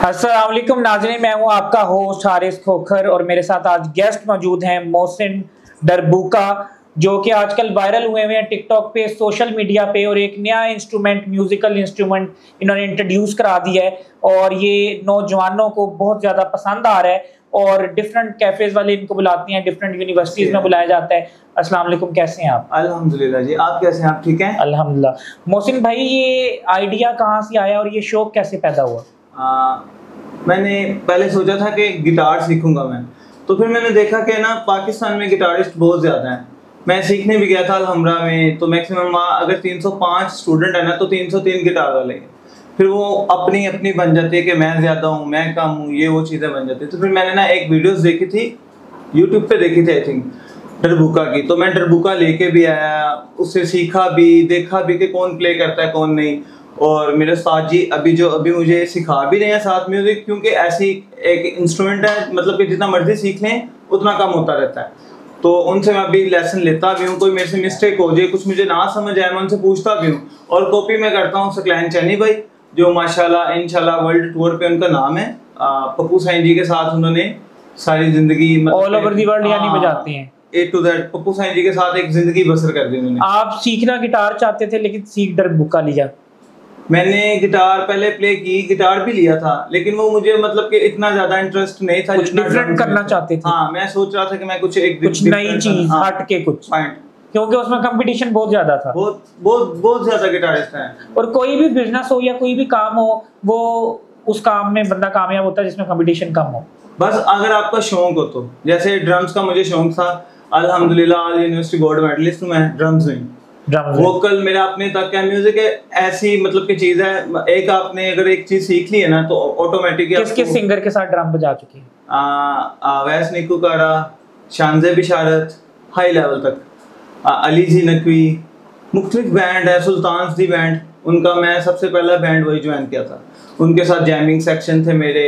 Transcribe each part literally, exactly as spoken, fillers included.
अस्सलाम वालेकुम नाज़रीन, मैं हूं आपका होस्ट हारिस खोखर और मेरे साथ आज गेस्ट मौजूद हैं मोहसिन डरबूका, जो कि आजकल वायरल हुए हुए हैं टिकटॉक पे, सोशल मीडिया पे। और एक नया इंस्ट्रूमेंट, म्यूजिकल इंस्ट्रूमेंट इन्होंने इंट्रोड्यूस करा दिया है और ये नौजवानों को बहुत ज़्यादा पसंद आ रहा है और डिफरेंट कैफेज वाले इनको बुलाते हैं, डिफरेंट यूनिवर्सिटीज़ में बुलाया जाता है। अस्सलाम वालेकुम, कैसे हैं आप? अल्हम्दुलिल्लाह जी, आप कैसे हैं? आप ठीक हैं? अल्हम्दुलिल्लाह। मोहसिन भाई, ये आइडिया कहाँ से आया और ये शौक कैसे पैदा हुआ? आ, मैंने पहले सोचा था कि गिटार सीखूंगा मैं, तो फिर मैंने देखा कि ना पाकिस्तान में गिटारिस्ट बहुत ज़्यादा हैं। मैं सीखने भी गया था अलहमरा में, तो मैक्सिमम अगर तीन सौ पाँच स्टूडेंट है ना तो तीन सौ तीन गिटार वाले हैं। फिर वो अपनी अपनी बन जाती है कि मैं ज़्यादा हूँ, मैं कम हूँ, ये वो चीज़ें बन जाती है। तो फिर मैंने ना एक वीडियोस देखी थी, यूट्यूब पे देखी थी आई थिंक, डरबुका की। तो मैं डरबुका लेके भी आया, उससे सीखा भी, देखा भी कि कौन प्ले करता है कौन नहीं। और मेरे उस्ताद जी अभी जो अभी मुझे सिखा भी रहे हैं साथ म्यूजिक, क्योंकि ऐसी एक इंस्ट्रूमेंट है, मतलब कि जितना मर्जी सीख लें उतना कम होता रहता है। तो उनसे मैं अभी लेसन लेता भी हूँ, कोई मेरे से मिस्टेक हो जाए, कुछ मुझे ना समझ आए, मैं उनसे पूछता भी हूँ। और कॉपी में करता हूँ सकलैन चैनी भाई, जो माशाल्लाह इंशाल्लाह वर्ल्ड टूर पे उनका नाम है। पप्पू साईं जी के साथ उन्होंने सारी जिंदगी ऑल ओवर दी वर्ल्ड यानी बजाते हैं, A to that. Pappu Sai ji के साथ एक जिंदगी बसर कर दी उन्होंने। आप सीखना गिटार चाहते थे लेकिन सीख डरबुका लिया। मैंने गिटार पहले प्ले की, गिटार भी लिया था, लेकिन वो मुझे मतलब कि इतना ज्यादा इंटरेस्ट नहीं था। कुछ डिफरेंट करना चाहते थे। हाँ, मैं सोच रहा था कि मैं कुछ एक कुछ नई चीज, हट के कुछ पॉइंट, क्योंकि उसमें कंपटीशन बहुत ज्यादा था। बहुत बहुत बहुत ज्यादा गिटारिस्ट हैं। और कोई भी बिजनेस हो या कोई भी काम हो, वो उस काम में बंदा कामयाब होता है जिसमें कंपटीशन कम हो। बस अगर आपका शौक हो तो, जैसे ड्रम्स का मुझे शौक था, अल्हम्दुलिल्लाह ऑल यूनिवर्सिटी गोल्ड मेडलिस्ट हूं मैं ड्रम्स में। वोकल मेरा अपने तक है, म्यूजिक ऐसी मतलब की चीज है, एक आपने अगर एक चीज सीख ली है ना तो ऑटोमेटिक। किस किस सिंगर के साथ ड्रम बजा चुके हैं? वैस निकू कारा, शानजे बिशारत, हाई लेवल तक, अली जी नकवी, मुख्तलिफ बैंड है, सुल्तान दी बैंड, उनका मैं सबसे पहला बैंड वही ज्वाइन किया था। उनके साथ जैमिंग सेक्शन थे मेरे,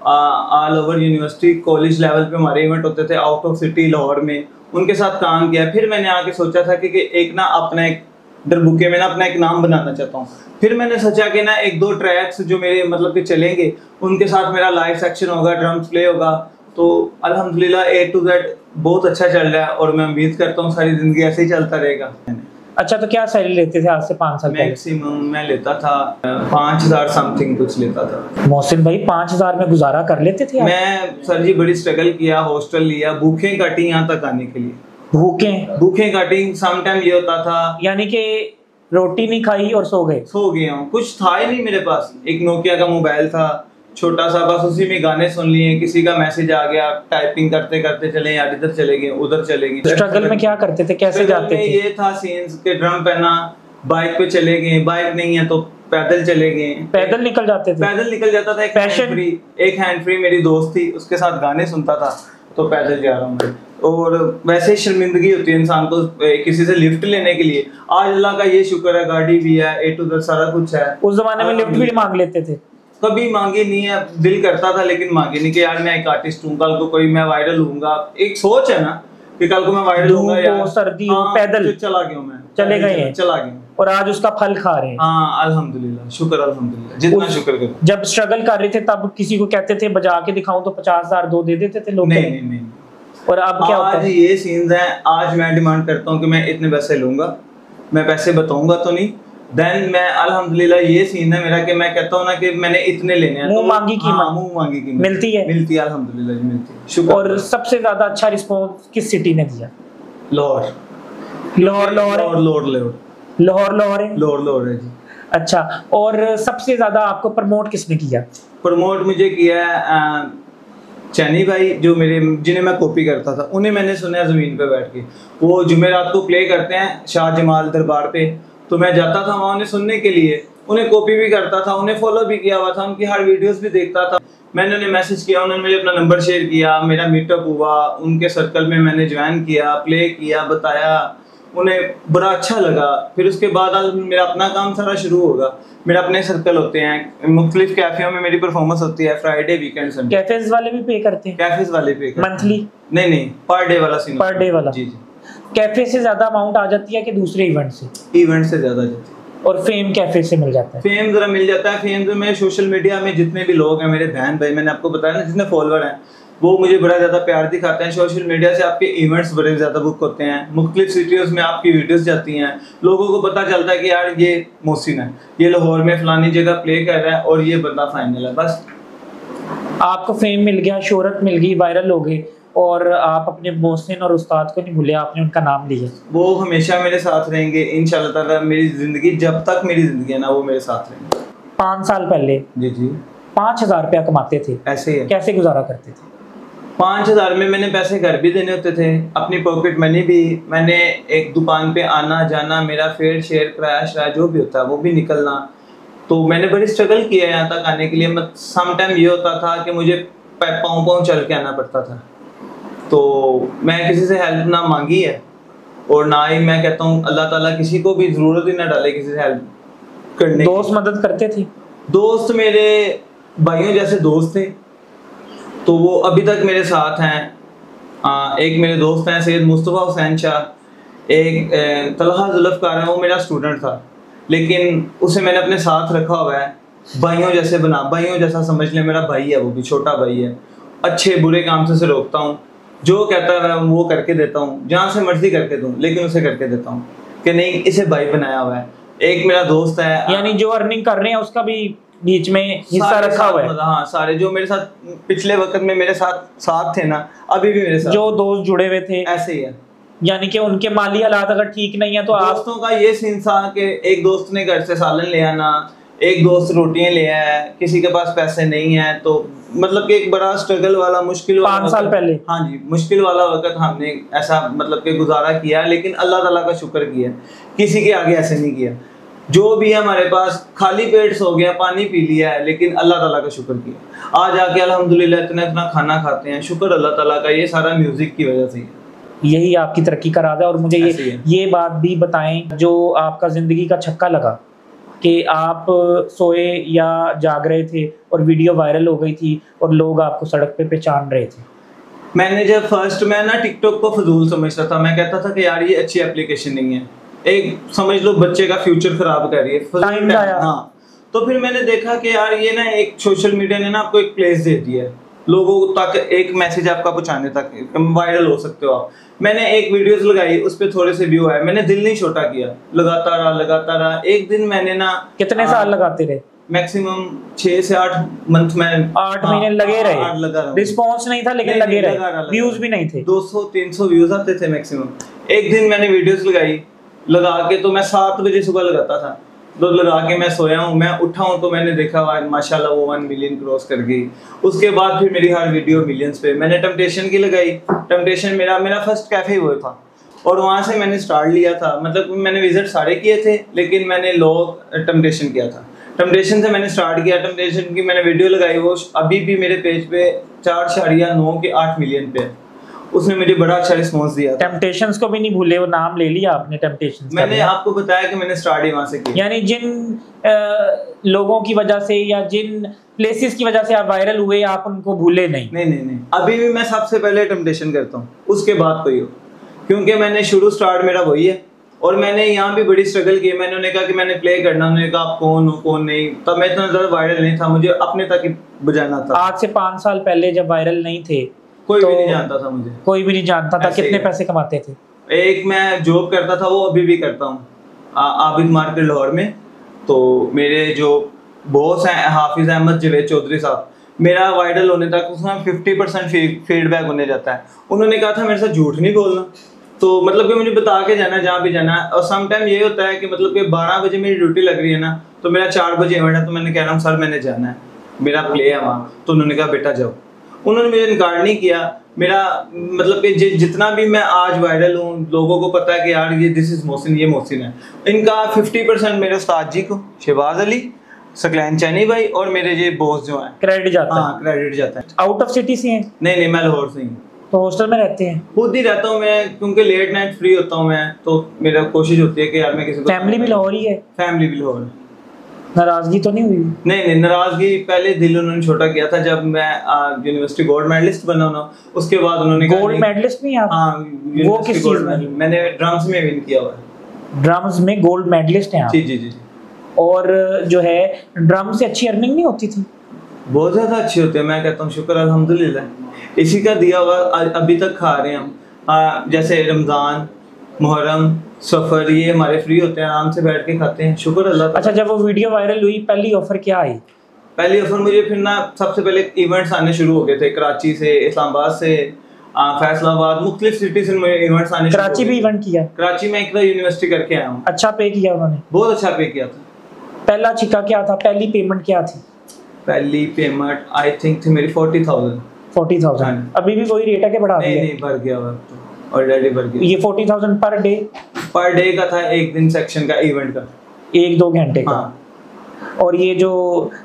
all over university college level पे हमारे इवेंट होते थे, आउट ऑफ सिटी लाहौर में, उनके साथ काम किया। फिर मैंने आके सोचा था कि, कि एक ना अपना एक डरबुके में ना अपना एक नाम बनाना चाहता हूँ। फिर मैंने सोचा कि ना एक दो ट्रैक्स जो मेरे मतलब कि चलेंगे, उनके साथ मेरा लाइव सेक्शन होगा, ड्रम्स प्ले होगा। तो अल्हम्दुलिल्लाह ए टू जेड बहुत अच्छा चल रहा है और मैं उम्मीद करता हूँ सारी जिंदगी ऐसे ही चलता रहेगा। अच्छा, तो क्या सैलरी लेते थे आज से पाँच साल पहले? मैक्सिमम मैं लेता था पाँच हजार समथिंग कुछ लेता था। मोहसिन भाई, पाँच हजार में गुजारा कर लेते थे आप? मैं सर जी बड़ी स्ट्रगल किया, हॉस्टल लिया, भूखे काटी यहाँ तक आने के लिए। भूखे भूखे काटी सम टाइम ये होता था, यानी कि रोटी नहीं खाई और सो गए? सो गया हूँ, कुछ था ही नहीं मेरे पास। एक नोकिया का मोबाइल था छोटा सा, बस उसी में गाने सुन लिए, किसी का मैसेज आ गया, टाइपिंग करते करते चले यार, इधर चले गए उधर चले गए। स्ट्रगल में क्या करते थे, कैसे जाते थे? ये था सीन्स के ड्रम पहना, बाइक पे चले गए, बाइक नहीं है तो पैदल चले गए। पैदल निकल जाते थे? पैदल निकल जाता था। एक हैंड फ्री एक हैंड फ्री मेरी दोस्त थी, उसके साथ गाने सुनता था, तो पैदल जा रहा हूँ मैं। और वैसे ही शर्मिंदगी होती है इंसान को किसी से लिफ्ट लेने के लिए। आज अल्लाह का ये शुक्र है, गाड़ी भी है, ए टू जेड सारा कुछ है। उस जमाने में लिफ्ट भी मांग लेते थे? कभी मांगी नहीं है, दिल करता था लेकिन मांगी नहीं कि यार मैं एक आर्टिस्ट हूँ, कल को कोई मैं वायरल हूँगा। एक सोच है ना कि कल को मैं वायरल होऊंगा यार, सर्दी हो, पैदल चला गया मैं, चले गए हैं, चला गया और आज उसका फल खा रहे हैं। हाँ अल्हम्दुलिल्लाह, शुक्र अल्हम्दुलिल्लाह, जितना शुक्र करो। जब स्ट्रगल कर रहे थे तब किसी को कहते थे बजा के दिखाऊं तो पचास हजार दो दे देते थे लोग? नहीं नहीं नहीं। और अब क्या होता है? आज ये सीन्स हैं, आज मैं डिमांड करता हूँ कि मैं इतने पैसे लूंगा, मैं पैसे बताऊंगा तो नहीं। देन मैं अल्हम्दुलिल्लाह ये सीन है मेरा कि मैं कहता हूँ ना कि मैंने इतने लेने हैं, मुंह मांगी कीमत। हाँ, मुंह मांगी कीमत मिलती है, मिलती है अल्हम्दुलिल्लाह जी, मिलती है, शुक्र। और सबसे ज्यादा अच्छा रिस्पॉन्स किस सिटी ने दिया? लाहौर। लाहौर लाहौर लाहौर लाहौर लाहौर लाहौर है लाहौर लाहौर है जी। अच्छा, और सबसे ज्यादा आपको प्रमोट किसने किया? प्रमोट मुझे किया है चैनी भाई, जो मेरे जिन्हें मैं कॉपी करता था, उन्हें मैंने सुना जमीन पे बैठ के। वो जुमेरात को प्ले करते हैं शाह जमाल दरबार पे, तो मैं जाता था वहाँ उन्हें सुनने के लिए, उन्हें कॉपी भी करता था, उन्हें फॉलो भी किया हुआ था, उनकी हर वीडियोस भी देखता था। मैंने उन्हें मैसेज किया, उन्होंने मुझे अपना नंबर शेयर किया, मेरा मीटअप हुआ, उनके सर्कल में मैंने ज्वाइन किया, प्ले किया, बताया, उन्हें बड़ा अच्छा लगा। फिर उसके बाद मेरा अपना काम सारा शुरू होगा। मेरा अपने सर्कल होते हैं, मुख्तलिफ कैफेयों में मेरी परफॉर्मेंस होती है, फ्राइडे वीकेंड संडे। कैफेज वाले भी पे करते हैं? कैफेज वाले पे करते हैं। मंथली? नहीं नहीं, पर डे वाला सीन। पर डे वाला? जी जी। कैफे से ज्यादा अमाउंट आ जाती है कि दूसरे इवेंट से? इवेंट से ज्यादा जाती है। और फेम कैफे से मिल जाता है? फेम जरा मिल जाता है। फेम तो मैं सोशल मीडिया में जितने भी लोग हैं, मेरे बहन भाई, मैंने आपको बताया ना, जितने फॉलोअर हैं वो मुझे बड़ा ज़्यादा प्यार दिखाते हैं। सोशल मीडिया से आपके इवेंट्स बड़े ज़्यादा बुक होते हैं, मुख्तलिफ सिटीज़ में आपकी वीडियोस जाती हैं, लोगों को पता चलता है कि यार ये मोहसिन है, ये लाहौर में फलानी जगह प्ले कर रहा है और ये बंदा फाइनल है। बस आपको फेम मिल गया, शोहरत मिल गई, वायरल हो गए, और आप अपने मोहसिन और उस्ताद को नहीं भूले, आपने उनका नाम लिया। वो हमेशा मेरे साथ रहेंगे इंशाल्लाह ताला। मेरी ज़िंदगी जब तक मेरी ज़िंदगी है ना, वो मेरे साथ रहेंगे। पाँच साल पहले जी जी पाँच हजार रुपया कमाते थे, ऐसे ही है। कैसे गुजारा करते थे? पाँच हज़ार में मैंने पैसे घर भी देने होते थे, अपनी पॉकेट मनी भी। मैंने एक दुकान पे आना जाना, मेरा फेयर शेयर किराया शराया जो भी होता है वो भी निकलना। तो मैंने बड़ी स्ट्रगल किया है यहाँ तक आने के लिए। मत सम टाइम ये होता था कि मुझे पाँव पाँव चल के आना पड़ता था। तो मैं किसी से हेल्प ना मांगी है, और ना ही मैं कहता हूँ अल्लाह ताला किसी को भी ज़रूरत ही ना डाले किसी से हेल्प करने। दोस्त मदद करते थे? दोस्त मेरे भाइयों जैसे दोस्त थे, तो वो अभी तक मेरे साथ हैं। आ, एक मेरे दोस्त हैं सैयद मुस्तफ़ा हुसैन शाह, एक तलहा जुल्फ़कार है, वो मेरा स्टूडेंट था, लेकिन उसे मैंने अपने साथ रखा हुआ है। भाइयों जैसे बना, भाइयों जैसा समझ ले, मेरा भाई है, वो भी छोटा भाई है। अच्छे बुरे काम से उसे रोकता हूँ, जो कहता है मैं वो करके देता हूँ, जहाँ से मर्जी करके दूँ, लेकिन उसे करके देता हूँ कि नहीं, इसे भाई बनाया हुआ है। एक मेरा दोस्त है, यानी जो अर्निंग कर रहे हैं उसका भी बीच में हिस्सा रखा हुआ है। हाँ, सारे जो मेरे साथ पिछले वक्त में मेरे साथ साथ थे ना, अभी भी मेरे साथ जो दोस्त जुड़े हुए थे ऐसे ही है। यानी कि उनके माली हालात अगर ठीक नहीं है तो आप दोस्तों का ये सीन था कि एक दोस्त ने घर से सालन ले आना, एक दोस्त रोटियां ले आया, किसी के पास पैसे नहीं है, तो मतलब कि एक बड़ा स्ट्रगल वाला मुश्किल वाला पाँच साल पहले, हाँ जी, मुश्किल वाला वक्त हमने ऐसा मतलब कि गुजारा किया, लेकिन अल्लाह ताला का शुक्र किया, किसी के आगे ऐसे नहीं किया। जो भी है हमारे पास, खाली पेट सो गया, पानी पी लिया है, लेकिन अल्लाह ताला का शुक्र किया। आज आके अल्हम्दुलिल्लाह इतना इतना खाना खाते हैं, शुक्र अल्लाह ताला का। ये सारा म्यूजिक की वजह से, यही आपकी तरक्की का राज है। और मुझे ये ये बात भी बताएं, जो आपका ज़िंदगी का छक्का लगा कि आप सोए या जाग रहे थे और वीडियो वायरल हो गई थी और लोग आपको सड़क पे पहचान रहे थे। मैंने जब फर्स्ट मैं ना टिकटॉक को फजूल समझता था, मैं कहता था कि यार ये अच्छी एप्लीकेशन नहीं है, एक समझ लो बच्चे का फ्यूचर खराब कर रही है। टाइम आया। हाँ, तो फिर मैंने देखा कि यार ये ना एक सोशल मीडिया ने ना आपको एक प्लेस दे दी है, लोगों तक एक मैसेज आपका पहुंचाने तक वायरल हो सकते हो आप। मैंने एक वीडियोस लगाई, उस पे थोड़े से व्यू आए, मैंने दिल नहीं छोटा किया, लगाता रहा लगाता रहा। एक दिन मैंने ना कितने आ, साल लगाते रहे? मैक्सिमम छह से आठ मंथ में, आठ महीने लगे रहे। आठ लगा रहा। रिस्पांस नहीं था लेकिन नहीं, लगे नहीं, रहे, व्यूज भी नहीं थे। दो सौ तीन सौ व्यूज आते थे मैक्सिमम। एक दिन मैंने वीडियोस लगाई, लगा के तो मैं सात बजे सुबह लगाता था, तो लगा के मैं सोया हूँ, मैं उठा हूँ तो मैंने देखा माशाल्लाह वो वन मिलियन क्रॉस कर गई। उसके बाद फिर मेरी हर वीडियो मिलियंस पे। मैंने टेम्पटेशन की लगाई, टेम्पटेशन मेरा मेरा फर्स्ट कैफे वो था, और वहाँ से मैंने स्टार्ट लिया था। मतलब मैंने विजिट सारे किए थे, लेकिन मैंने लोग टेम्पटेशन किया था। टेम्पटेशन से मैंने स्टार्ट किया, टेम्पटेशन की मैंने वीडियो लगाई, वो अभी भी मेरे पेज पे चार शारिया नौ के आठ मिलियन पे, उसने मुझे बड़ा अच्छा रिस्पॉन्स दिया। टेम्पटेशंस को भी नहीं भूले, वो नाम ले लिया आपने टेम्पटेशंस। मैंने आपको बताया कि मैंने स्टार्ट ही वहाँ से किया। यानी जिन आ, लोगों की वजह से या जिन प्लेसेस की वजह से आप वायरल हुए, आप उनको भूले नहीं? नहीं नहीं नहीं, अभी भी मैं सबसे पहले टेम्पटेशन करता हूँ, उसके बाद कोई हो, क्योंकि मैंने शुरू स्टार्ट मेरा वही है। और मैंने यहाँ भी बड़ी स्ट्रगल की। मैंने उन्हें कहा कि मैंने प्ले करना, उन्होंने कहा आप कौन हो कौन नहीं, तब मैं इतना ज़्यादा वायरल नहीं था, मुझे अपने तक ही बजाना था। आज से पाँच साल पहले जब वायरल नहीं थे, कोई तो भी नहीं जानता था मुझे, कोई भी नहीं जानता था। कितने पैसे कमाते थे? एक मैं जॉब करता था, वो अभी भी करता हूँ, आबिद मार्केट लाहौर में। तो मेरे जो बॉस हैं हाफिज अहमद जवेद चौधरी साहब, मेरा वायरल होने तक उसमें फिफ्टी परसेंट फीडबैक होने जाता है। उन्होंने कहा था मेरे साथ झूठ नहीं बोलना, तो मतलब कि मुझे बता के जाना जहाँ भी जाना है। और सम टाइम ये होता है कि मतलब कि बारह बजे मेरी ड्यूटी लग रही है ना, तो मेरा चार बजे इवेंट है, तो मैंने कह रहा हूँ सर मैंने जाना है, मेरा प्ले है वहाँ। तो उन्होंने कहा बेटा जाओ। उन्होंने मुझे इनकार नहीं किया। मेरा मतलब कि जि, जितना भी मैं आज वायरल हूँ, लोगों को पता है कि यार ये दिस इज मोहसिन, ये मोहसिन है। इनका फिफ्टी परसेंट मेरे उस्ताद जी को, शहबाज अली, सकलैन चैनी भाई और मेरे ये बॉस जो हैं, क्रेडिट जाता है। हाँ क्रेडिट जाता है। आउट ऑफ सिटी से हैं? नहीं नहीं, मैं लाहौर से ही। तो हॉस्टल में रहते हैं? खुद ही रहता हूँ मैं, क्योंकि लेट नाइट फ्री होता हूँ मैं, तो मेरा कोशिश होती है कि यार मैं किसी को। फैमिली भी लाहौर ही है? फैमिली भी लाहौर। नाराजगी तो नहीं हुई? नहीं नहीं, नाराजगी पहले दिल उन्होंने छोटा किया था जब मैं यूनिवर्सिटी गोल्ड मेडलिस्ट बना ना, उसके बाद उन्होंने गोल्ड मेडलिस्ट नहीं आप? हाँ, वो किस चीज में? मैंने ड्रम्स में विन किया हुआ है। ड्रम्स में गोल्ड मेडलिस्ट हैं आप? जी जी जी। और जो है ड्रम से अच्छी अर्निंग नहीं होती थी? बहुत ज़्यादा अच्छी होती है, मैं कहता हूँ शुक्र अल्हम्दुलिल्लाह, इसी का दिया हुआ अभी तक खा रहे हैं हम। आ, जैसे रमज़ान, मुहर्रम, सफ़र, ये हमारे फ्री होते हैं, आराम से बैठ के खाते हैं, शुक्र अल्लाह। अच्छा, जब वो वीडियो वायरल हुई पहली ऑफर क्या आई? पहली ऑफर मुझे फिर ना सबसे पहले इवेंट्स आने शुरू हो गए थे, कराची से, इस्लामाबाद से, फैसलाबाद, मुख्तलिफ सिटी से मुझे इवेंट्स आने। कराची भी इवेंट किया? कराची में एक यूनिवर्सिटी करके आया हूँ। अच्छा पे किया उन्होंने? बहुत अच्छा पे किया था। पहला छिक्का क्या था, पहली पेमेंट क्या थी? पहली पेमेंट आई थिंक थी मेरी फोर्टी थाउजेंड। फोर्टी थाउजेंड अभी भी वही रेट है कि बढ़ा दिया? नहीं नहीं, बढ़ गया वक्त ऑलरेडी बढ़ गया। ये forty thousand per day? Per day का था, एक दिन सेक्शन का, इवेंट का, एक दो घंटे का। हाँ। और ये जो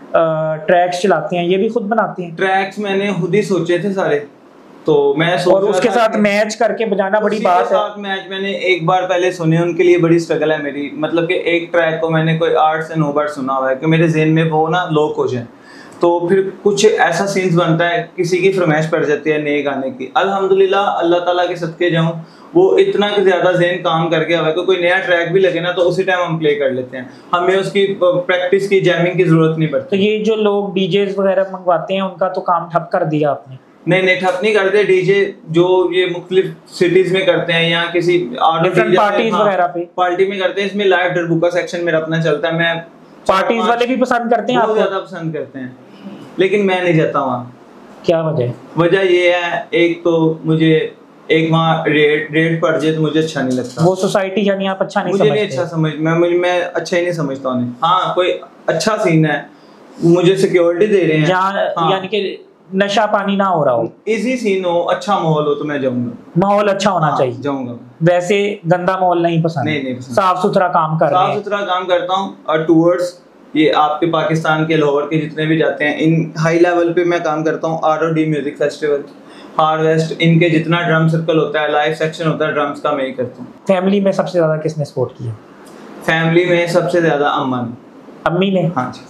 ट्रैक्स चलाते हैं ये भी खुद बनाते हैं? ट्रैक्स मैंने खुद ही सोचे थे सारे, तो मैं सोच और उसके साथ मैच करके बजाना बड़ी बात है। साथ मैच मैंने एक बार पहले सुने, उनके लिए बड़ी स्ट्रगल है मेरी, मतलब कि एक ट्रैक को मैंने कोई आठ से नौ बार सुना हुआ है कि मेरे ज़हन में वो ना लॉक हो जाए, तो फिर कुछ ऐसा सीन्स बनता है, किसी की फरमाइश पड़ जाती है नए गाने की। अल्हम्दुलिल्लाह अल्लाह ताला के सदके जाऊं, वो इतना कि ज़्यादा ज़हन काम कर गया है, कोई नया ट्रैक भी लगे ना तो उसी टाइम हम प्ले कर लेते हैं, हमें उसकी प्रैक्टिस की, जैमिंग की ज़रूरत नहीं पड़ती। तो ये जो लोग डीजेस वगैरह मंगवाते हैं उनका तो काम ठप कर दिया आपने? नहीं नहीं, ठप नहीं करते। डीजे जो ये मुख्तलिफ सिटीज में करते हैं या किसी डिफरेंट पार्टीज वगैरह पे पार्टी में करते हैं, इसमें लाइव डरबुका सेक्शन मेरा अपना चलता है। मैं पार्टीज वाले भी पसंद करते हैं आपको? बहुत ज्यादा पसंद करते हैं, लेकिन मैं नहीं जाता वहाँ। क्या वजह? वजह ये है, एक तो मुझे एक वहाँ रेट रेट पड़ जाए तो मुझे अच्छा नहीं लगता। वो सोसाइटी यानी आप अच्छा नहीं मुझे समझते? नहीं अच्छा समझ मैं मुझे मैं अच्छा ही नहीं समझता उन्हें। हाँ, कोई अच्छा सीन है, मुझे सिक्योरिटी दे रहे हैं जहाँ, हाँ। यानी कि नशा पानी ना हो रहा हो, इजी सीन हो, अच्छा माहौल हो तो मैं जाऊंगा। माहौल अच्छा होना हाँ, चाहिए, जाऊंगा। वैसे गंदा माहौल नहीं पसंद? नहीं नहीं पसंद। साफ सुथरा काम कर रहे हैं? साफ सुथरा काम करता हूँ। और टूर्स ये आपके पाकिस्तान के, लाहौर के जितने भी जाते हैं, इन हाई लेवल पे मैं काम करता हूँ। R O D music festival, harvest, इनके जितना ड्रम सर्कल होता है, लाइव सेक्शन होता है ड्रम्स का, मैं ही करता हूँ। फैमिली में सबसे ज्यादा किसने सपोर्ट किया? फैमिली में सबसे ज्यादा अम्मा ने। अम्मी ने? हाँ जी।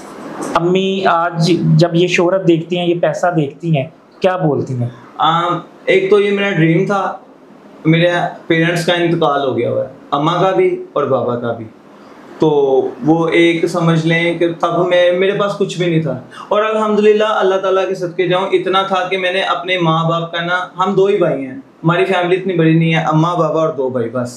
अम्मी आज जब ये शोहरत देखती हैं, ये पैसा देखती हैं, क्या बोलती हैं? आ, एक तो ये मेरा ड्रीम था, मेरे पेरेंट्स का इंतकाल हो गया हुआ है, अम्मा का भी और बाबा का भी, तो वो एक समझ लें कि तब मैं मेरे पास कुछ भी नहीं था। और अल्हम्दुलिल्लाह अल्लाह ताला के सदके जाऊँ, इतना था कि मैंने अपने माँ बाप का ना, हम दो ही भाई हैं, हमारी फैमिली इतनी बड़ी नहीं है, अम्मा बाबा और दो भाई बस।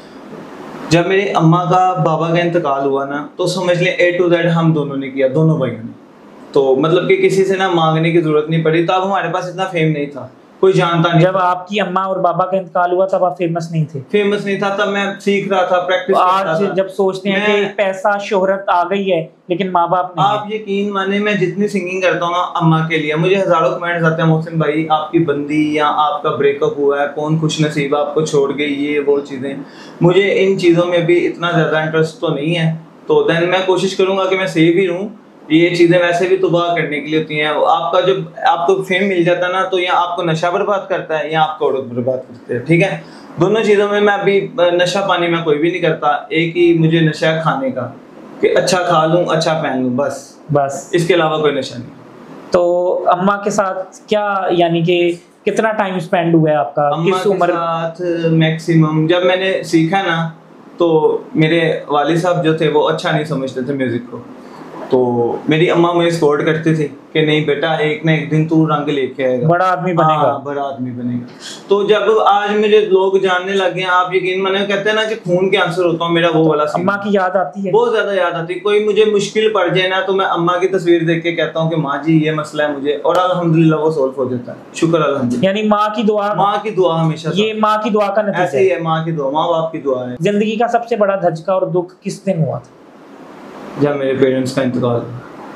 जब मेरे अम्मा का बाबा का इंतकाल हुआ ना, तो समझ लें ए टू जेड हम दोनों ने किया, दोनों भाइयों ने। तो मतलब कि किसी से ना मांगने की जरूरत नहीं पड़ी। तब हमारे पास इतना फेम नहीं था, कोई जानता नहीं। जब आपकी अम्मा और बाबा का इंतकाल हुआ तब आप फेमस नहीं थे? फेमस नहीं था, तब मैं सीख रहा था, प्रैक्टिस कर रहा था। आज जब सोचते हैं कि पैसा शोहरत आ गई है लेकिन माँ बाप नहीं, आप यकीन माने मैं जितनी सिंगिंग करता हूँ ना अम्मा के लिए, मुझे हजारों कमेंट्स आते हैं, मोहसिन भाई आपकी बंदी या आपका ब्रेकअप हुआ है, कौन खुश नसीब आपको छोड़ गई, ये वो चीज़ें। मुझे इन चीज़ों में भी इतना ज़्यादा इंटरेस्ट तो नहीं है, तो देन मैं कोशिश करूँगा कि मैं सेफ ही रहूँ। ये चीज़ें वैसे भी तबाह करने के लिए होती हैं। आपका जब आपको फेम मिल जाता है ना, तो या आपको नशा बर्बाद करता है या आपको औरत बर्बाद करते हैं, ठीक है। दोनों चीज़ों में मैं अभी नशा पानी में कोई भी नहीं करता, एक ही मुझे नशा है खाने का, कि अच्छा खा लूँ, अच्छा पहन लूँ, बस बस इसके अलावा कोई नशा नहीं। तो अम्मा के साथ क्या, यानी कि कितना टाइम स्पेंड हुआ है आपका? किस उम्र? साथ मैक्सिमम जब मैंने सीखा ना, तो मेरे वालिद साहब जो थे वो अच्छा नहीं समझते थे म्यूजिक को, तो मेरी अम्मा मुझे सपोर्ट करती थी कि नहीं बेटा, एक ना एक दिन तू रंग लेके आएगा, बड़ा आदमी बनेगा। हाँ, बड़ा आदमी बनेगा। तो जब आज मुझे लोग जानने लगे हैं, आप यकीन माने, कहते हैं ना कि खून के आंसर होता हूँ, मेरा वो वाला सीन। अम्मा की याद आती है? बहुत ज्यादा याद आती है। कोई मुझे मुश्किल पड़ जाए ना, तो मैं अम्मा की तस्वीर देख के कहता हूँ कि माँ जी ये मसला है मुझे, और अल्हम्दुलिल्लाह वो सॉल्व हो जाता है। शुक्र अल्हम्दुलिल्लाह। यानी माँ की दुआ, माँ की दुआ हमेशा, ये माँ की दुआ का नतीजा ऐसे ही है, माँ की दुआ, माँ बाप की दुआ है। जिंदगी का सबसे बड़ा धचका और दुख किस दिन हुआ था? जब मेरे पेरेंट्स का इंतकाल।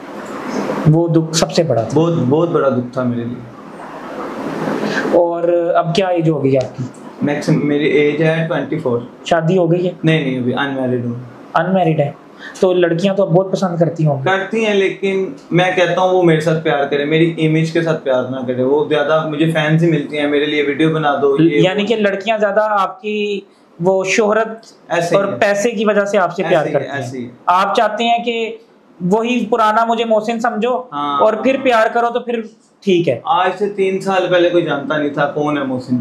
वो दुख सबसे बड़ा था? बहुत बहुत बड़ा दुख था मेरे लिए। और अब क्या एज हो गई आपकी? मैक्सिमम मेरी एज है ट्वेंटी फोर। शादी हो गई है? नहीं नहीं, अभी अनमैरिड हूँ। अनमैरिड है, तो लड़कियां तो बहुत पसंद करती होंगी? करती हैं, लेकिन मैं कहता हूँ वो मेरे साथ प्यार करे, मेरी इमेज के साथ प्यार ना करे। वो ज्यादा मुझे फैंस ही मिलती हैं, मेरे लिए वीडियो बना दो, ये यानी कि लड़कियां ज्यादा आपकी वो शोहरत और पैसे की वजह से आपसे प्यार करती हैं। आप चाहते हैं कि वही पुराना मुझे मोहसिन समझो, हाँ, और फिर प्यार करो, तो फिर ठीक है। आज से तीन साल पहले कोई जानता नहीं था कौन है मोहसिन जी,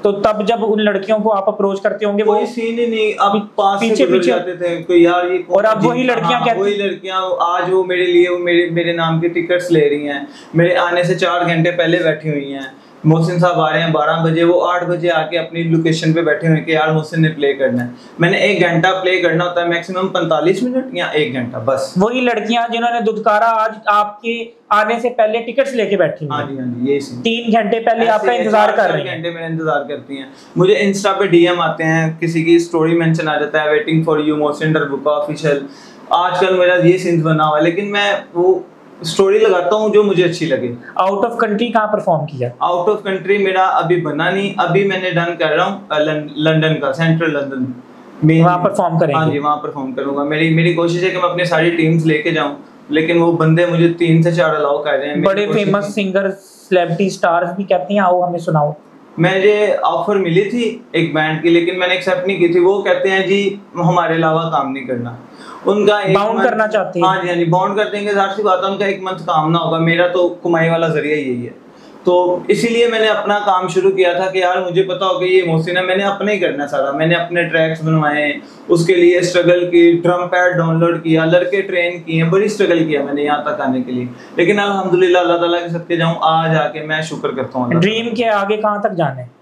तो तब जब उन लड़कियों को आप अप्रोच करते होंगे कोई सीन ही नहीं, अब पास पीछे से गुजर पीछे जाते थे कोई यार ये, और अब वही लड़कियां कहती, वही लड़कियां आज वो मेरे लिए वो मेरे मेरे नाम की टिकट्स ले रही हैं, मेरे आने से चार घंटे पहले बैठी हुई हैं। मोहसिन साहब आ रहे हैं बारह बजे, वो आठ बजे आके अपनी लोकेशन पे बैठे हुए कि यार मोहसिन ने प्ले करना है। मैंने एक घंटा प्ले करना होता है, मैक्सिमम पैंतालीस मिनट या एक घंटा बस। वही लड़कियां जिन्होंने दुदकारा आज आपके आने से पहले टिकट्स लेके बैठी हैं। हाँ जी हाँ जी, यही सी तीन घंटे पहले आपका इंतजार कर रही हैं। घंटे मेरा इंतजार करती हैं। मुझे इंस्टा पे डीएम आते हैं, किसी की स्टोरी मेंशन आ जाता है waiting for you Mohsin darbuka official. आजकल मेरा ये सीन बना हुआ है, लेकिन मैं वो स्टोरी लगाता हूँ जो मुझे अच्छी लगे। आउट ऑफ कंट्री कहाँ परफॉर्म किया? आउट ऑफ कंट्री मेरा अभी बना नहीं, अभी मैंने डन कर रहा हूँ लंदन का, सेंट्रल लंदन में वहाँ परफॉर्म करेंगे। हाँ जी वहाँ परफॉर्म करूंगा। मेरी मेरी कोशिश है कि मैं अपनी सारी टीम्स लेके जाऊँ, लेकिन वो बंदे मुझे तीन से चार अलाउ कर रहे हैं। बड़े फेमस सिंगर सेलिब्रिटी स्टार्स भी कहते हैं आओ हमें सुनाओ। मुझे ऑफर मिली थी एक बैंड की, लेकिन मैंने एक्सेप्ट नहीं की थी। वो कहते हैं जी हमारे अलावा काम नहीं करना, उनका बाउंड करना चाहते हैं। हाँ जी हाँ जी, बाउंड कर देंगे, जाहिर सी बात है उनका एक मंथ काम ना होगा। मेरा तो कमाई वाला जरिया यही है, तो इसीलिए मैंने अपना काम शुरू किया था कि यार मुझे पता हो कि ये मोहसिन है, मैंने अपने ही करना सारा। मैंने अपने ट्रैक्स बनवाए, उसके लिए स्ट्रगल की, ड्रम पैड डाउनलोड किया, लड़के ट्रेन किए, बड़ी स्ट्रगल किया मैंने यहाँ तक आने के लिए। लेकिन अल्हम्दुलिल्लाह अल्लाह ताला के सदके जाऊँ, आज आके मैं शुक्र करता हूँ। ड्रीम के आगे कहाँ तक जाना है?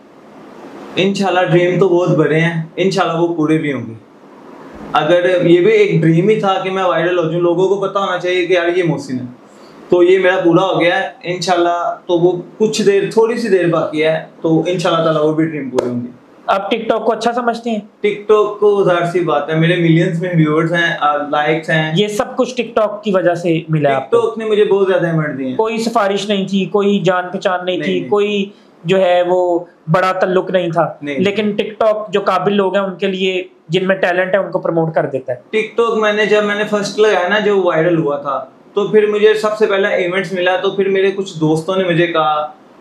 इंशाल्लाह ड्रीम तो बहुत बड़े हैं, इंशाल्लाह वो पूरे भी होंगे। अगर ये भी एक ड्रीम ही था कि मैं वायरल हो जाऊं, लोगों को पता होना चाहिए कि यार ये मोहसिन है, तो ये मेरा पूरा हो गया है इंशाल्लाह। तो वो कुछ देर, थोड़ी सी देर बाकी है, तो इंशाल्लाह ताला वो भी ड्रीम पूरे होंगे। आप टिकटॉक को अच्छा समझते हैं? टिकटॉक को जाहिर सी बात है, मेरे मिलियंस में व्यूअर्स हैं, लाइक्स हैं, ये सब कुछ टिकटॉक की वजह से मिला है आपको? टिकटॉक ने मुझे बहुत ज्यादा इमेंट दिए हैं। कोई सिफारिश नहीं थी, कोई जान पहचान नहीं, नहीं, थी नहीं। कोई जो है वो बड़ा तल्लुक नहीं था, नहीं, लेकिन टिकटॉक जो काबिल लोग हैं उनके लिए, जिनमें टैलेंट है उनको प्रमोट कर देता है। टिकटॉक मैंने जब मैंने फर्स्ट लगाया ना, जो वायरल हुआ था, तो फिर मुझे सबसे पहला इवेंट्स मिला। तो फिर मेरे कुछ दोस्तों ने मुझे कहा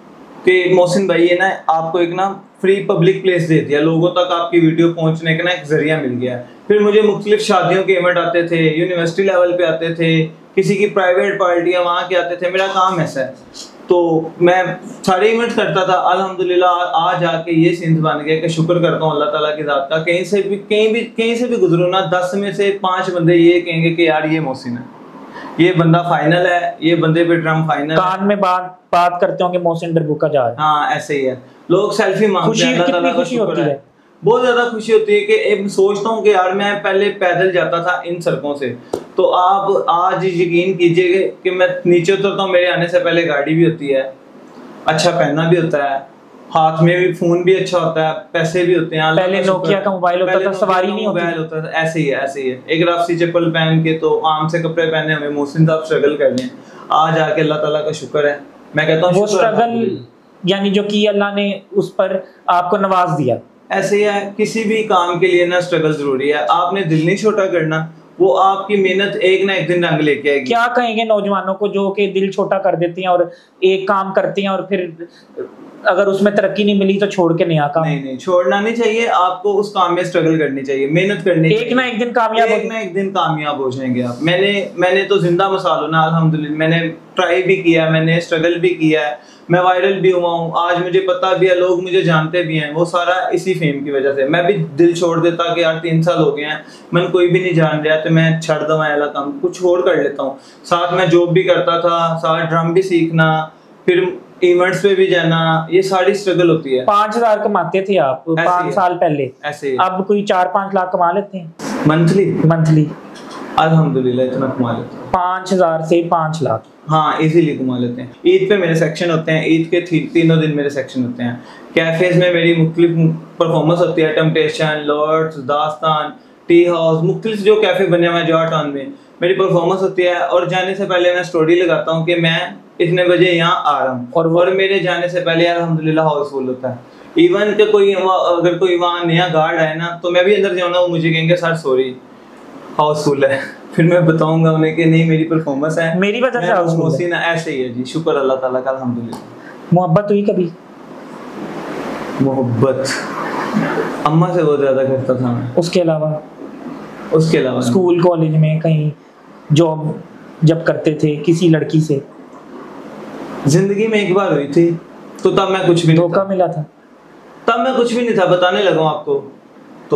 कि मोहसिन भाई ये ना आपको एक ना फ्री पब्लिक प्लेस दे दिया, लोगों तक आपकी वीडियो पहुंचने का ना एक जरिया मिल गया। फिर मुझे मुख्तलिफ शादियों के इवेंट आते थे, यूनिवर्सिटी लेवल पे आते थे, किसी की प्राइवेट पार्टियां वहाँ के आते थे। मेरा काम ऐसा है, तो मैं सारे इवेंट्स करता था। अल्हम्दुलिल्लाह आज आके ये सीन बन गया कि शुक्र करता हूँ अल्लाह ताला की ज़ात का। कहीं से भी कहीं भी कहीं से भी गुजरो ना, दस में से पांच बंदे ये कहेंगे कि यार ये मोहसिन है, ये बंदा फाइनल है, ये बंदे पे ड्रम फाइनल। कान में बात बात करते होंगे मोहसिन डरबुका जा रहा है। हाँ ऐसे ही है, लोग सेल्फी मांगते हैं, अल्लाह ताला का खुशी होती है, बहुत ज्यादा खुशी होती है कि एक सोचता हूँ कि यार मैं पहले पैदल जाता था इन सड़कों से, तो आप आज यकीन कीजिए कि मैं नीचे उतरता हूँ, मेरे आने से पहले गाड़ी भी होती है, अच्छा पहनना भी होता है, हाथ में भी फोन भी अच्छा होता है, पैसे भी होते हैं। पहले नोकिया का मोबाइल होता था, सवारी नहीं मोबाइल होता था। ऐसे ही है ऐसे ही है, एक राफसी चप्पल पहन के तो आम से कपड़े पहने हमें मोहसिन साहब स्ट्रगल कर रहे हैं। आज आके अल्लाह ताला का शुक्र है, मैं कहता हूँ वो स्ट्रगल यानी जो कि अल्लाह ने उस पर आपको नवाज दिया। ऐसे ही है, किसी भी काम के लिए ना स्ट्रगल जरूरी है, आपने दिल नहीं छोटा करना, वो आपकी मेहनत एक ना एक दिन रंग लेके आएगी। क्या कहेंगे नौजवानों को जो कि दिल छोटा कर देते हैं और एक काम करते हैं और फिर अगर उसमें तरक्की नहीं मिली तो छोड़ के नया काम? नहीं नहीं, छोड़ना नहीं चाहिए, आपको उस काम में स्ट्रगल करनी चाहिए, मेहनत करनी चाहिए, एक ना एक दिन कामयाब एक ना एक दिन कामयाब हो जाएंगे आप। मैंने मैंने तो जिंदा मिसाल हूं ना, अल्हम्दुलिल्लाह मैंने ट्राई भी किया, मैंने स्ट्रगल भी किया है, मैं वायरल भी हुआ हूँ, आज मुझे पता भी है, लोग मुझे जानते भी हैं, वो सारा इसी फेम की वजह से। मैं भी दिल छोड़ देता कि यार तीन साल हो गए हैं, मन कोई भी नहीं जान रहा, तो मैं छड़ दवा वाला काम कुछ और कर लेता हूँ। साथ में जॉब भी करता था, साथ ड्रम भी सीखना, फिर इवेंट्स पे भी जाना, ये सारी स्ट्रगल होती है। पांच हजार कमाते थे आप पांच साल पहले, ऐसे अब कोई चार पांच लाख कमा लेते हैं मंथली? मंथली अल्हम्दुलिल्लाह इतना कमा लेते हैं, पांच हजार से पांच लाख हाँ इजीली कमा लेते हैं। ईद पे मेरे सेक्शन होते हैं, ईद के ती, तीनों दिन मेरे सेक्शन होते हैं। कैफेज में मेरी मुख्तलिफ परफॉर्मेंस होती है, Temptation, Lords, Dastaan, tea house, मुख्तलिफ जो कैफे बने हुए हैं जॉर्ज टाउन में मेरी परफॉर्मेंस होती है। और जाने से पहले मैं स्टोरी लगाता हूँ कि मैं इतने बजे यहाँ आ रहा हूँ, और, और मेरे जाने से पहले अल्हम्दुलिल्लाह हाउसफुल होता है। इवन के कोई अगर कोई वहाँ नया गार्ड आए ना, तो मैं भी अंदर जाऊँ ना, वो मुझे कहेंगे सर सॉरी हाउसफुल है, फिर मैं बताऊंगा उन्हें कि नहीं मेरी परफॉर्मेंस है, मेरी वजह से हाउसफुल है। ऐसे ही है जी, शुक्र अल्लाह ताला का अल्हम्दुलिल्लाह। मोहब्बत हुई कभी? मोहब्बत अम्मा से बहुत ज्यादा करता था मैं। उसके अलावा उसके अलावा स्कूल कॉलेज में कहीं जॉब जब करते थे किसी लड़की से? जिंदगी में एक बार हुई थी, तो तब मैं कुछ भी धोखा मिला था? तब मैं कुछ भी नहीं था, बताने लगा हूँ आपको। तो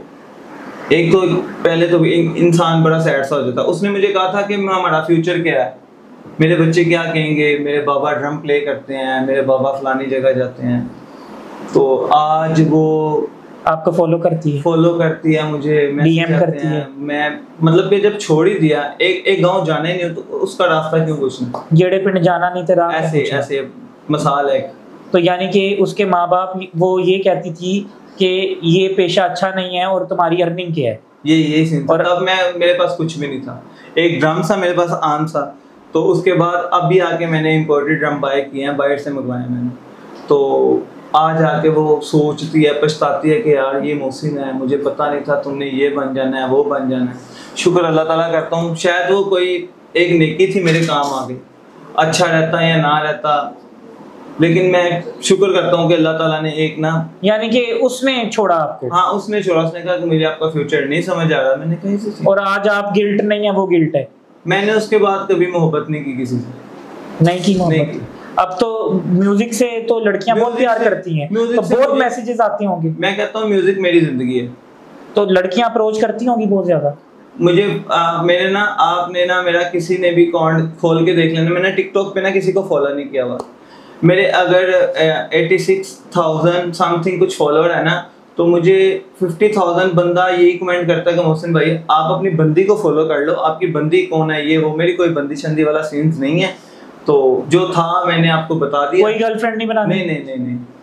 एक तो पहले तो इंसान बड़ा सैड सा हो जाता। उसने मुझे कहा था कि हमारा फ्यूचर क्या है, मेरे बच्चे क्या कहेंगे, मेरे बाबा ड्रम प्ले करते हैं, मेरे बाबा फलानी जगह जाते हैं। तो आज वो आपको फॉलो करती है फॉलो करती है, मुझे डीएम करती है। मैं मतलब कि जब छोड़ ही दिया, एक एक गांव जाना ही नहीं तो उसका रास्ता क्यों पूछना, जेड़े पिंड जाना नहीं तेरा, ऐसे ऐसे मिसाल है। तो यानी कि उसके माँ बाप वो ये कहती थी कि ये पेशा अच्छा नहीं है और तुम्हारी अर्निंग क्या है, ये यही सीन था। और तब मैं मेरे पास कुछ भी नहीं था, एक ड्रम सा मेरे पास आम सा। तो उसके बाद अब भी आके मैंने इम्पोर्टेड ड्रम बाय किए हैं, बाहर से मंगवाए मैंने। तो आज आके वो सोचती है, पछताती है कि यार ये मोहसिन है, मुझे पता नहीं था तुमने ये बन जाना है, वो बन जाना है। शुक्र अल्लाह ताला करता हूँ, शायद वो कोई एक नेकी थी मेरे काम आ गई, अच्छा रहता या ना रहता, लेकिन मैं शुक्र करता हूँ कि अल्लाह ताला ने एक ना, यानी कि उसने छोड़ा आपको। हाँ उसने छोड़ा। उसने कहा कि मुझे आपका फ्यूचर नहीं समझ आ रहा। मैंने कहा इसे, और आज आप गिल्ट नहीं है, वो गिल्ट है। मैंने उसके बाद कभी मोहब्बत नहीं की किसी से, नहीं की मोहब्बत। अब तो म्यूजिक से तो लड़कियां बहुत प्यार करती हैं, तो बहुत मैसेजेस आते होंगे। मैं कहता हूँ म्यूजिक मेरी जिंदगी है, तो लड़कियां अप्रोच करती होंगी बहुत ज्यादा मुझे। आ, मेरे ना आपने ना मेरा किसी ने भी अकाउंट खोल के देख लेना, मैंने टिकटॉक पे ना किसी को फॉलो नहीं किया हुआ। मेरे अगर एटी सिक्स थाउजेंड समथिंग कुछ फॉलोअर है ना, तो मुझे फिफ्टी थाउजेंड बंदा यही कमेंट करता है कि मोहसिन भाई आप अपनी बंदी को फॉलो कर लो, आपकी बंदी कौन है, ये वो। मेरी कोई बंदी शंदी वाला सीन्स नहीं है, तो जो था मैंने आपको बता दिया। कोई गर्लफ्रेंड नहीं बनानी? नहीं नहीं नहीं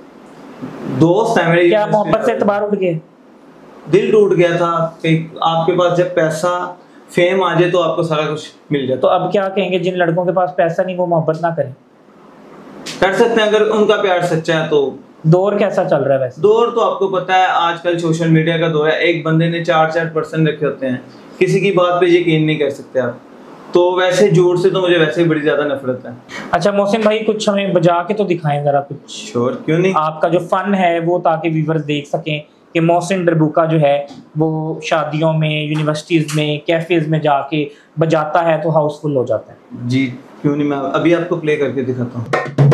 नहीं, दोस्त है मेरे। क्या मोहब्बत से एतबार उठ गए, दिल टूट गया था कि आपके पास जब पैसा फेम आ जाए तो आपको सारा कुछ मिल जाए। तो अब क्या कहेंगे जिन लड़कों के पास पैसा नहीं वो मोहब्बत ना करें? कर सकते हैं अगर उनका प्यार सच्चा है तो। दौर कैसा चल रहा है वैसे? दौर तो आपको पता है आजकल सोशल मीडिया का दौर है, एक बंदे ने चार चार पर्सन रखे होते हैं, किसी की बात पे यकीन नहीं कर सकते आप। तो वैसे जोर से तो मुझे वैसे ही बड़ी ज्यादा नफरत है। अच्छा मोहसिन भाई कुछ हमें बजा के तो दिखाएं जरा कुछ। श्योर, क्यों नहीं। आपका जो फन है वो, ताकि व्यूअर्स देख सकें कि मोहसिन डरबुका जो है वो शादियों में, यूनिवर्सिटीज में, कैफेज में जाके बजाता है तो हाउसफुल हो जाता है। जी क्यों नहीं, मैं अभी आपको प्ले करके दिखाता हूँ।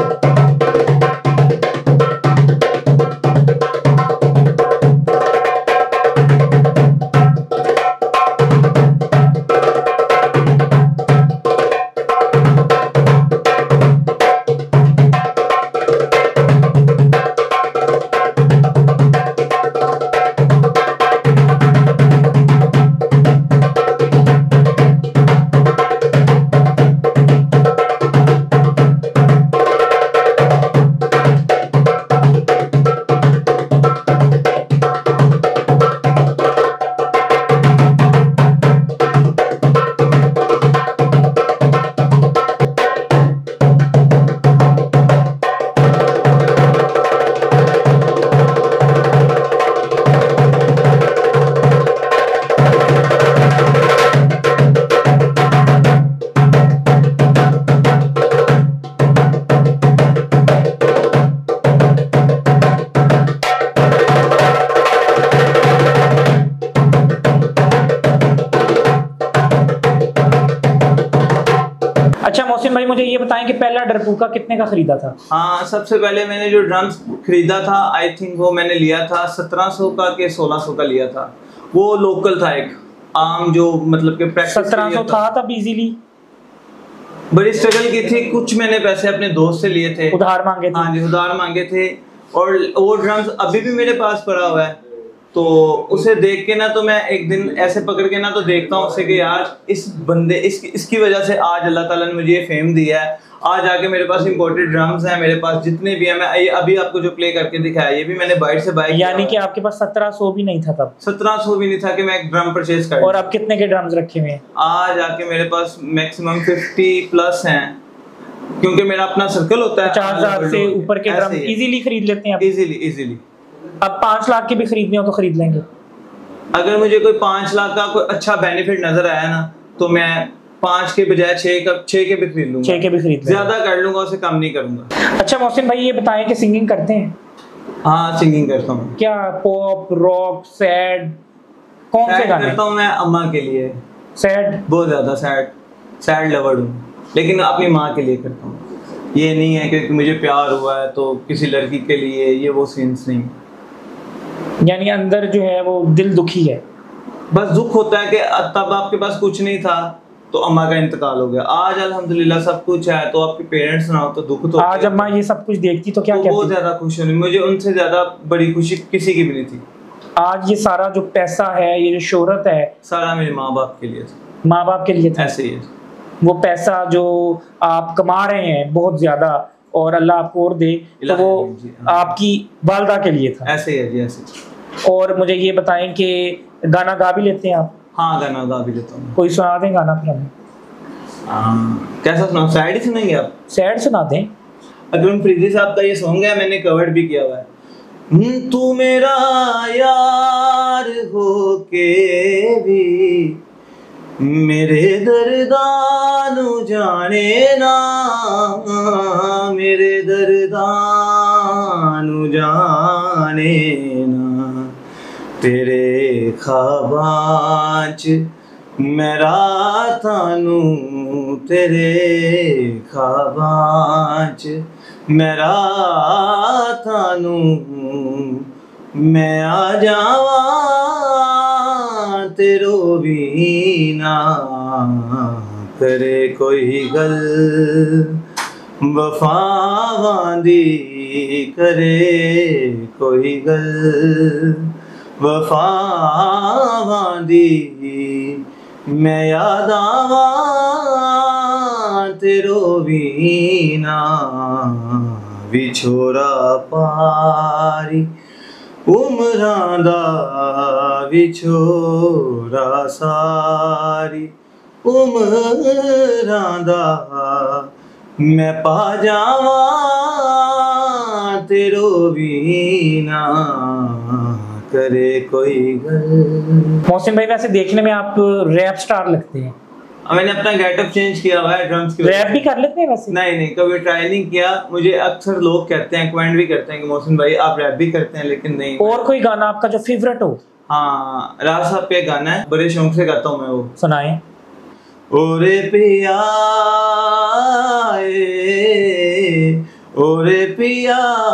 अच्छा मोहसिन भाई मुझे ये बताएं कि पहला डरबुका कितने का खरीदा था? हाँ सबसे पहले मैंने जो ड्रम्स खरीदा था आई थिंक वो मैंने लिया था सत्रह सौ का के सोलह सौ का लिया था। वो लोकल था, एक आम जो मतलब के प्रैक्टिस सत्रह सौ था तब इजीली। बड़ी स्ट्रगल की थी, कुछ मैंने पैसे अपने दोस्त से लिए थे, उधार मांगे थे। हाँ जी उधार मांगे थे, और वो ड्रम्स अभी भी मेरे पास पड़ा हुआ है। तो उसे देख के ना तो मैं एक दिन ऐसे पकड़ के ना तो देखता हूँ उसे कि यार इस बंदे इस इसकी वजह से आज अल्लाह ताला ने मुझे ये फेम दिया है। आज आके मेरे पास इंपोर्टेड ड्रम्स हैं, मेरे पास जितने भी हैं, मैं अभी आपको जो प्ले करके दिखाया ये भी मैंने बाहर से बाय किया। यानी कि आपके पास सत्रह सौ भी नहीं था तब? सत्रह सौ भी नहीं था कि मैं एक ड्रम परचेज कर। और अब कितने के ड्रम्स रखे हुए हैं? आज आके मेरे पास मैक्सिमम फिफ्टी प्लस हैं, क्योंकि मेरा अपना सर्कल होता है। पचास हजार से ऊपर के ड्रम इजीली खरीद लेते हैं आप? Easily easily. अब पांच लाख के भी खरीदने हो तो खरीद लेंगे? अगर मुझे कोई पांच लाख का कोई अच्छा बेनिफिट नजर आया ना तो मैं पांच के बजाय छह का छह के भी खरीद लूंगा। छह के भी खरीद ज्यादा कर लूंगा, उसे कम नहीं करूंगा। अच्छा मोहसिन भाई ये बताएं कि सिंगिंग करते हैं? हाँ सिंगिंग करता हूँ। क्या पॉप, रॉक, सैड, कौन से गाने करता हूँ? मैं अम्मा के लिए। सैड? बहुत ज्यादा सैड सैड लवर हूँ, लेकिन अपनी माँ के लिए करता हूँ। ये नहीं है कि मुझे प्यार हुआ है तो किसी लड़की के लिए, ये वो सीन्स नहीं। यानी अंदर जो है वो दिल दुखी है। बस दुख होता है कि तब आपके पास कुछ नहीं था तो अम्मा का इंतकाल हो गया। आज अल्हम्दुलिल्लाह सब कुछ है, तो आपके पेरेंट्स ना हो तो दुख तो आज अम्मा ये सब कुछ देखती तो क्या तो कहती? बहुत ज्यादा खुश होनी, मुझे उनसे ज्यादा बड़ी खुशी किसी की भी नहीं थी। आज ये सारा जो पैसा है, ये जो शोहरत है, सारा मेरे माँ बाप के लिए था। माँ बाप के लिए था। ऐसे ही है। वो पैसा जो आप कमा रहे हैं बहुत ज्यादा, और अल्लाह आपको और दे, तो वो आपकी वालदा के लिए था। ऐसे ही है जी, ऐसे। और मुझे ये बताएं कि गाना गा भी लेते हैं आप? हाँ, गाना गा भी लेता हूँ। कोई सुना दें गाना फिर हमें? कैसा सुना? सैड ही सुनेंगे आप? सैड सुना दें। अकरम फरीदी साहब का ये सॉन्ग है, मैंने कवर भी किया हुआ है। तू मेरा यार हो के भी मेरे दर्दानु जाने ना, मेरे दर्दानु जाने ना, तेरे ख्वाबांच मेरा थानू, तेरे ख्वाबांच मेरा थानू, मैं आ जावा तेरो भी ना करे कोई गल, वफावांदी करे कोई गल, वफावांदी मैं याद आवा तेरो भी ना, विछोरा पारी उमरां दा, विछोरा सारी उमरां दा, मैं पा जावा तेरो भी ना करे कोई गल। मोहसिन भाई, वैसे देखने में आप रैप स्टार लगते हैं। मैंने अपना गेटअप चेंज किया हुआ है ड्रम्स की। रैप भी कर लेते हैं वैसे? नहीं नहीं, कभी ट्राई नहीं किया। मुझे अक्सर लोग कहते हैं, कमेंट भी करते हैं कि मोहसिन भाई आप रैप भी करते हैं, लेकिन नहीं। और कोई गाना आपका जो फेवरेट हो? हाँ, राज साहब पे गाना है, बड़े शौक से गाता हूँ मैं वो। सुनाएं। ओरे पिया ओरे पिया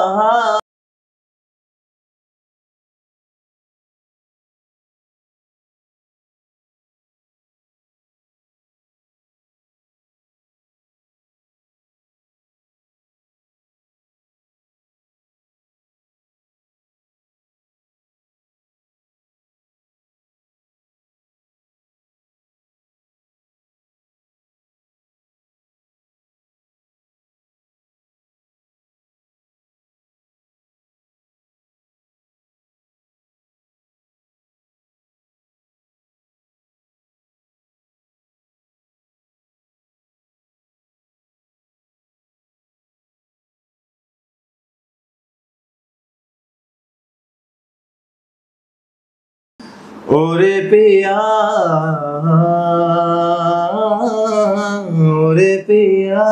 ओरे पिया ओरे पिया।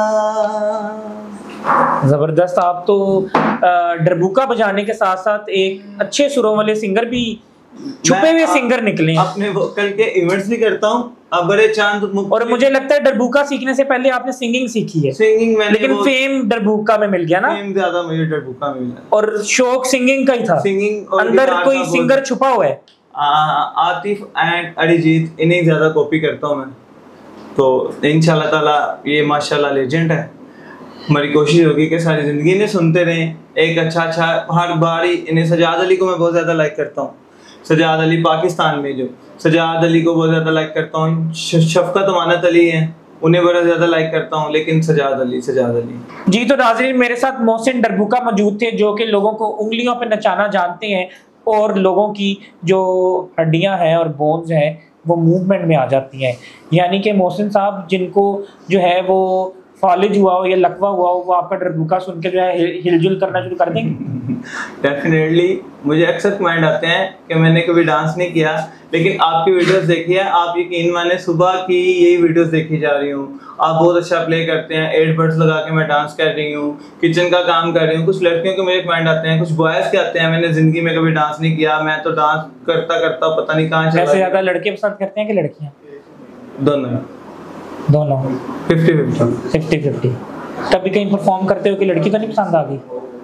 जबरदस्त। आप तो डरबुका बजाने के साथ साथ एक अच्छे सुरों वाले सिंगर भी, छुपे हुए सिंगर निकले। अपने वोकल के इवेंट्स भी करता हूँ। अब बड़े चांद और मुझे लगता है डरबुका सीखने से पहले आपने सिंगिंग सीखी है। सिंगिंग मैंने, लेकिन फेम डरबुका में मिल गया ना? फेम ज्यादा मुझे डरबुका में मिला, और शौक सिंगिंग का ही था। सिंगिंग अंदर कोई सिंगर छुपा हुआ है? आतिफ एंड अरिजीत, इन्हें ज्यादा कॉपी करता हूँ मैं। तो इंशाल्लाह ताला ये माशाल्लाह लेजेंड है। हमारी कोशिश होगी कि सारी जिंदगी इन्हें सुनते रहें, एक अच्छा अच्छा हर बार ही इन्हें। सजाद अली को मैं बहुत ज्यादा लाइक करता हूँ। सजाद अली पाकिस्तान में जो, सजाद अली को बहुत ज्यादा लाइक करता हूँ। शफकत अमानत अली हैं, उन्हें बड़ा ज्यादा लाइक करता हूँ, लेकिन सजाद अली सजाद अली जी। तो नाज़रीन, मेरे साथ मोहसिन डरबुका मौजूद थे, जो कि लोगों को उंगलियों पे नचाना जानते हैं और लोगों की जो हड्डियां हैं और बोन्स हैं वो मूवमेंट में आ जाती हैं। यानी कि मोहसिन साहब जिनको जो है वो फॉलेज हुआ हो या लकवा हुआ हो, वो आपका डरबुका सुन के जो है हिलजुल करना शुरू कर देंगे। डेफिनेटली। मुझे अक्सर कमेंट आते हैं कि मैंने कभी डांस नहीं किया, लेकिन आपकी वीडियोस देखी है। आप यकीन माने सुबह की यही वीडियोस देखी जा रही हूँ। आप बहुत अच्छा प्ले करते हैं, एयरबड्स लगा के मैं डांस कर रही हूँ, किचन का काम कर रही हूँ। कुछ लड़कियों के मुझे कमेंट आते हैं, कुछ बॉयज के आते हैं, मैंने जिंदगी में कभी डांस नहीं किया, मैं तो डांस करता करता पता नहीं कहाँ चला। वैसे ज्यादा लड़के पसंद करते हैं कि लड़कियाँ? दोनों दोनों फिफ्टी फिफ्टी फिफ्टी फिफ्टी। कभी कहीं परफॉर्म करते हो कि लड़की तो नहीं पसंद आ गई?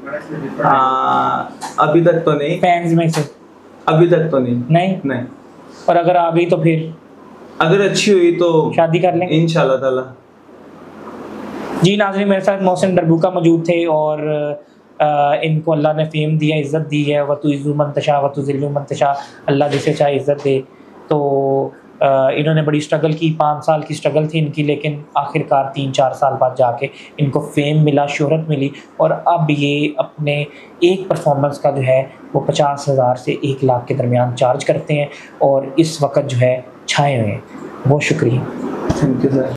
अभी तक तो नहीं। फैंस में से? अभी तक तो नहीं। नहीं नहीं। और अगर आ गई तो फिर? अगर अच्छी हुई तो शादी कर लेंगे इंशाल्लाह ताला। जी नाज़रीन, मेरे साथ मोहसिन दरबूका मौजूद थे और आ, इनको अल्लाह ने फेम दिया, इज़्ज़त दी है। वतुइज़्ज़ु मन तशा वतुज़िल्लु मन तशा, अल्लाह जिसे चाहे इज़्ज़त दे। तो आ, इन्होंने बड़ी स्ट्रगल की, पाँच साल की स्ट्रगल थी इनकी, लेकिन आखिरकार तीन चार साल बाद जाके इनको फेम मिला, शोहरत मिली और अब ये अपने एक परफॉर्मेंस का जो है वो पचास हज़ार से एक लाख के दरमियान चार्ज करते हैं और इस वक्त जो है छाए हुए हैं। बहुत शुक्रिया। Thank you sir.